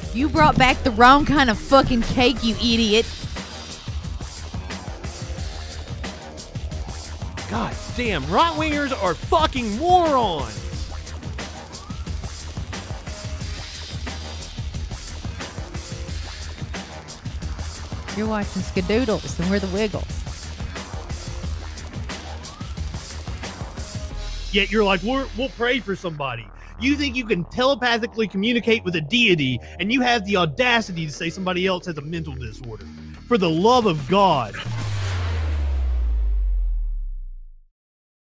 You brought back the wrong kind of fucking cake, you idiot. God damn, right-wingers are fucking morons. You're watching Skadoodles and we're the Wiggles. Yet you're like, we'll pray for somebody. You think you can telepathically communicate with a deity, and you have the audacity to say somebody else has a mental disorder. For the love of God,